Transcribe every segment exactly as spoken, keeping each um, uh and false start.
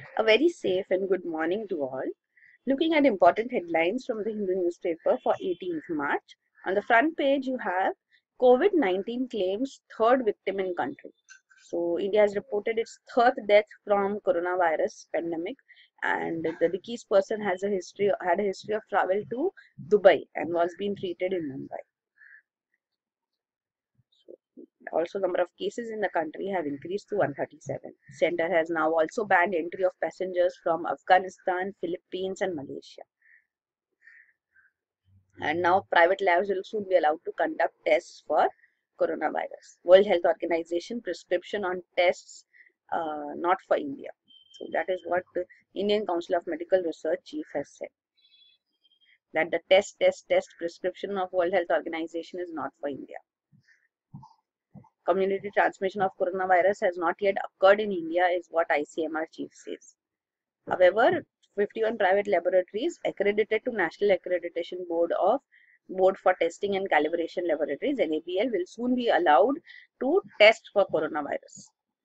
A very safe and good morning to all. Looking at important headlines from the Hindu newspaper for eighteenth March. On the front page, you have COVID nineteen claims third victim in country. So, India has reported its third death from coronavirus pandemic, and the deceased person has a history had a history of travel to Dubai and was being treated in Mumbai. Also, number of cases in the country have increased to one hundred thirty-seven. Center has now also banned entry of passengers from Afghanistan, Philippines and Malaysia. And now private labs will soon be allowed to conduct tests for coronavirus. World Health Organization prescription on tests uh, not for India. So that is what the Indian Council of Medical Research chief has said. That the test, test, test prescription of World Health Organization is not for India. Community transmission of coronavirus has not yet occurred in India is what I C M R chief says. However, fifty-one private laboratories accredited to National Accreditation Board of Board for Testing and Calibration Laboratories N A B L will soon be allowed to test for coronavirus.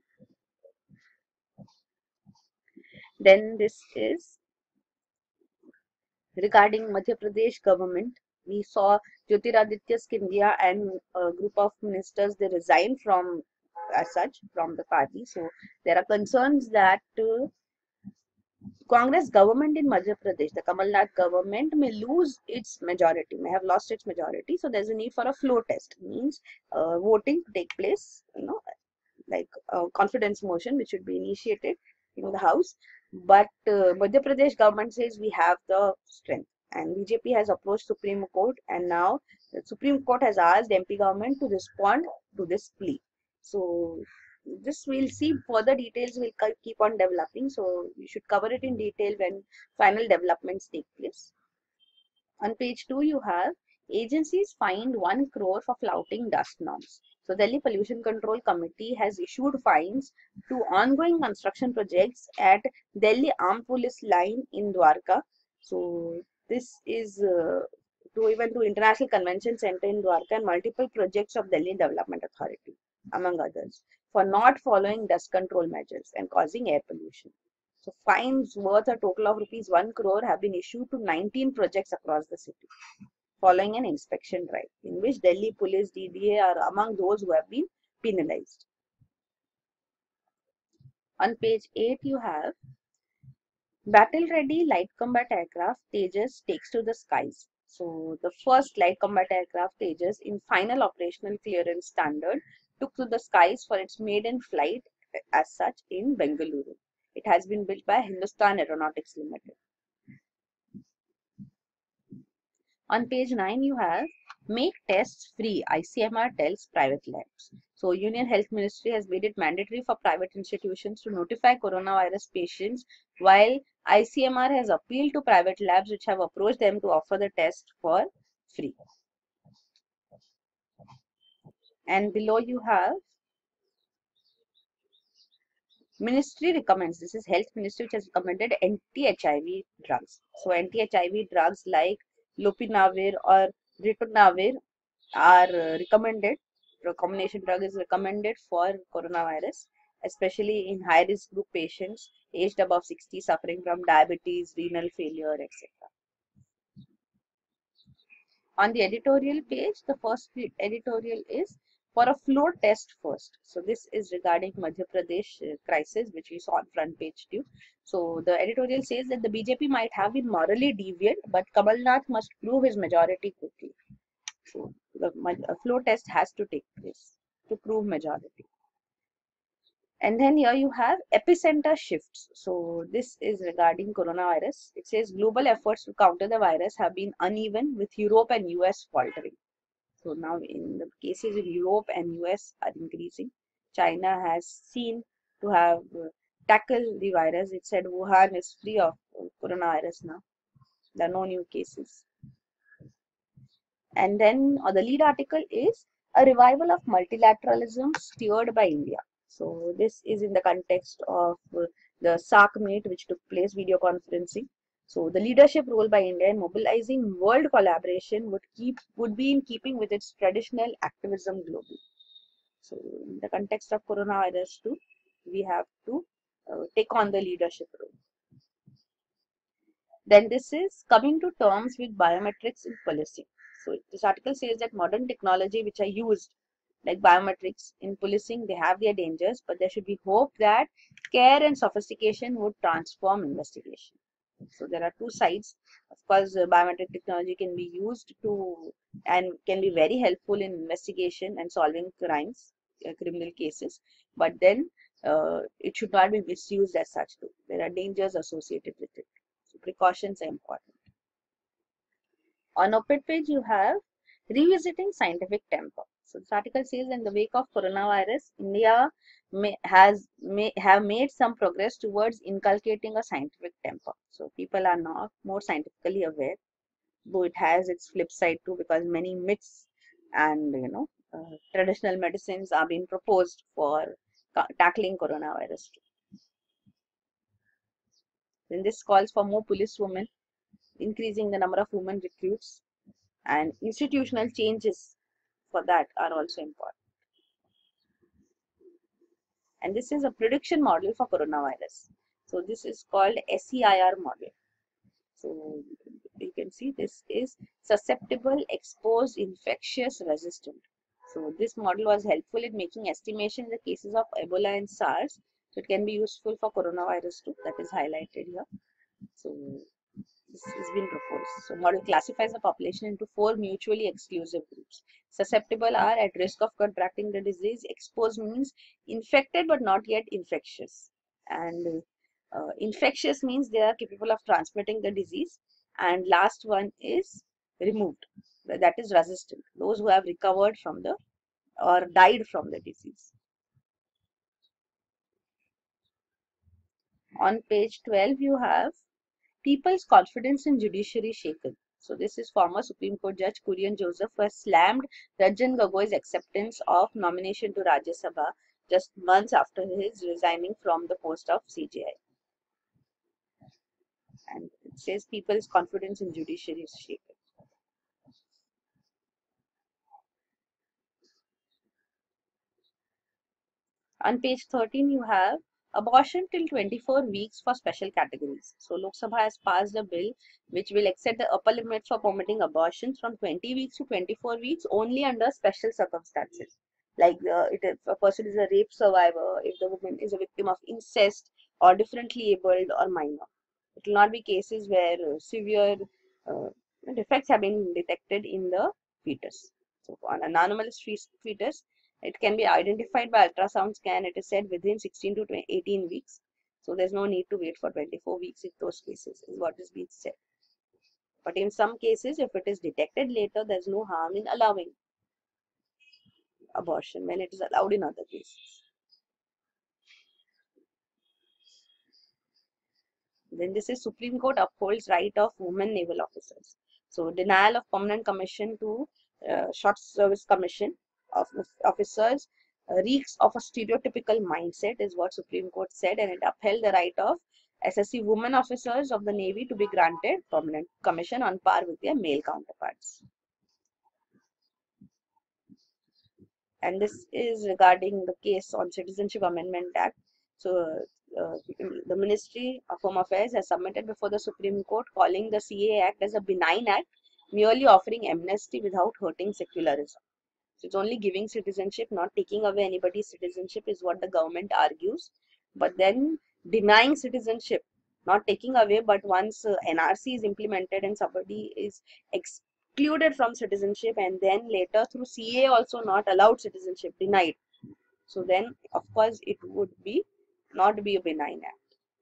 Then this is regarding Madhya Pradesh government. We saw Jyotiraditya Scindia and a group of ministers, they resigned from as such from the party. So there are concerns that uh, Congress government in Madhya Pradesh, the Kamal Nath government, may lose its majority, may have lost its majority. So there's a need for a floor test, means uh, voting to take place, you know, like a confidence motion which should be initiated in the House. But uh, Madhya Pradesh government says we have the strength, and B J P has approached Supreme Court, and now the Supreme Court has asked M P government to respond to this plea. So this we'll see further details will keep on developing, so we should cover it in detail when final developments take place. On page two you have agencies fined one crore for flouting dust norms. So Delhi Pollution Control Committee has issued fines to ongoing construction projects at Delhi Armed Police Line in Dwarka. So this is uh, to even to International Convention Center in Dwarka and multiple projects of Delhi Development Authority, among others, for not following dust control measures and causing air pollution. So fines worth a total of rupees one crore have been issued to nineteen projects across the city, following an inspection drive, in which Delhi Police, D D A are among those who have been penalized. On page eight you have battle-ready light combat aircraft Tejas takes to the skies. So the first light combat aircraft Tejas in final operational clearance standard took to the skies for its maiden flight as such in Bengaluru. It has been built by Hindustan Aeronautics Limited. On page nine you have make tests free, I C M R tells private labs. So Union Health Ministry has made it mandatory for private institutions to notify coronavirus patients, while I C M R has appealed to private labs which have approached them to offer the test for free. And below you have Ministry recommends, this is Health Ministry which has recommended anti-H I V drugs. So anti-H I V drugs like lopinavir or ritonavir are uh, recommended. The combination drug is recommended for coronavirus, especially in high-risk group patients aged above sixty suffering from diabetes, renal failure, et cetera. On the editorial page, the first editorial is for a floor test first. So this is regarding Madhya Pradesh uh, crisis, which we saw on front page too. So the editorial says that the B J P might have been morally deviant, but Kamal Nath must prove his majority quickly. So the uh, floor test has to take place to prove majority. And then here you have epicenter shifts. So this is regarding coronavirus. It says global efforts to counter the virus have been uneven, with Europe and U S faltering. So now in the cases in Europe and U S are increasing. China has seen to have uh, tackled the virus. It said Wuhan is free of uh, coronavirus now. There are no new cases. And then uh, the lead article is a revival of multilateralism steered by India. So this is in the context of uh, the S A C meet which took place, video conferencing. So the leadership role by India in mobilizing world collaboration would keep would be in keeping with its traditional activism globally. So in the context of coronavirus too, we have to uh, take on the leadership role. Then this is coming to terms with biometrics in policing. So this article says that modern technology which are used like biometrics in policing, they have their dangers, but there should be hope that care and sophistication would transform investigation. So there are two sides. Of course, uh, biometric technology can be used to and can be very helpful in investigation and solving crimes, uh, criminal cases. But then uh, it should not be misused as such too. There are dangers associated with it. So precautions are important. On op-ed page, you have revisiting scientific temper. So this article says in the wake of coronavirus, India may, has may have made some progress towards inculcating a scientific temper. So people are now more scientifically aware, though it has its flip side too, because many myths and you know uh, traditional medicines are being proposed for tackling coronavirus too. Then this calls for more police women, increasing the number of women recruits, and institutional changes for that are also important. And this is a prediction model for coronavirus. So this is called S E I R model. So you can see this is susceptible, exposed, infectious, resistant. So this model was helpful in making estimation in the cases of Ebola and SARS. So it can be useful for coronavirus too. That is highlighted here. So this has been proposed. So model classifies the population into four mutually exclusive groups. Susceptible are at risk of contracting the disease. Exposed means infected but not yet infectious. And uh, infectious means they are capable of transmitting the disease. And last one is removed. That is resistant. Those who have recovered from the or died from the disease. On page twelve, you have people's confidence in judiciary shaken. So this is former Supreme Court Judge Kurian Joseph who has slammed Ranjan Gogoi's acceptance of nomination to Rajya Sabha just months after his resigning from the post of C J I. And it says people's confidence in judiciary is shaken. On page thirteen, you have abortion till twenty-four weeks for special categories. So Lok Sabha has passed a bill which will extend the upper limit for permitting abortions from twenty weeks to twenty-four weeks only under special circumstances. Like uh, it, if a person is a rape survivor, if the woman is a victim of incest or differently abled or minor. It will not be cases where uh, severe uh, defects have been detected in the fetus. So on an anomalous fetus, it can be identified by ultrasound scan, it is said, within sixteen to eighteen weeks. So there's no need to wait for twenty-four weeks in those cases, is what is being said. But in some cases, if it is detected later, there's no harm in allowing abortion when it is allowed in other cases. Then this is Supreme Court upholds right of women naval officers. So denial of permanent commission to uh, short service commission of officers uh, reeks of a stereotypical mindset is what Supreme Court said, and it upheld the right of S S C women officers of the Navy to be granted permanent commission on par with their male counterparts. And this is regarding the case on Citizenship Amendment Act. So uh, the Ministry of Home Affairs has submitted before the Supreme Court calling the C A A Act as a benign act, merely offering amnesty without hurting secularism. So it's only giving citizenship, not taking away anybody's citizenship is what the government argues. But then denying citizenship, not taking away, but once uh, N R C is implemented and somebody is excluded from citizenship and then later through C A also not allowed citizenship, denied. So then of course it would be not be a benign act.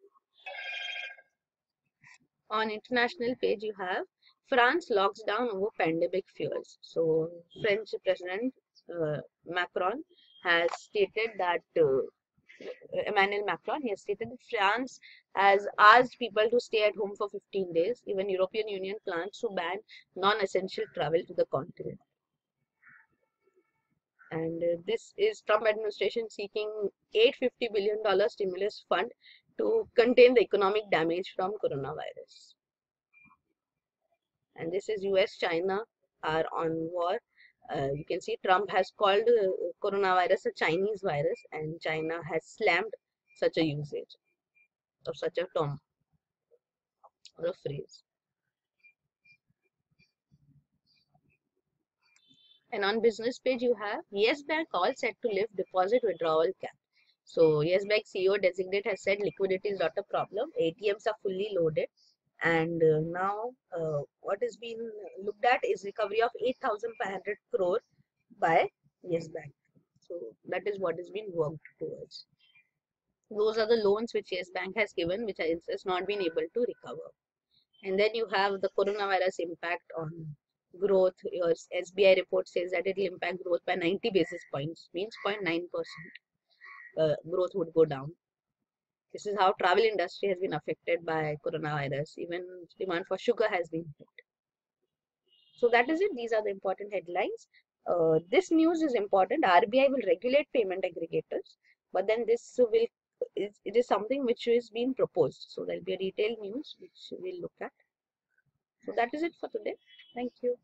On international page, you have France locks down over pandemic fears. So French President uh, Macron has stated that uh, Emmanuel Macron he has stated that France has asked people to stay at home for fifteen days. Even European Union plans to ban non-essential travel to the continent. And uh, this is Trump administration seeking eight hundred fifty billion dollars stimulus fund to contain the economic damage from coronavirus. And this is U S China are on war. Uh, you can see Trump has called uh, coronavirus a Chinese virus, and China has slammed such a usage of such a term. or a phrase. And on business page, you have Yes Bank all set to lift deposit withdrawal cap. So Yes Bank C E O designate has said liquidity is not a problem. A T Ms are fully loaded. And uh, now uh, what is being looked at is recovery of eight thousand five hundred crore by Yes Bank. So that is what is being worked towards. Those are the loans which Yes Bank has given, which has, has not been able to recover. And then you have the coronavirus impact on growth. Your S B I report says that it will impact growth by ninety basis points, means zero point nine percent uh, growth would go down. This is how travel industry has been affected by coronavirus. Even demand for sugar has been hit. So that is it. These are the important headlines. Uh, this news is important. R B I will regulate payment aggregators, but then this will it, it is something which is being proposed. So there will be a detailed news which we'll look at. So that is it for today. Thank you.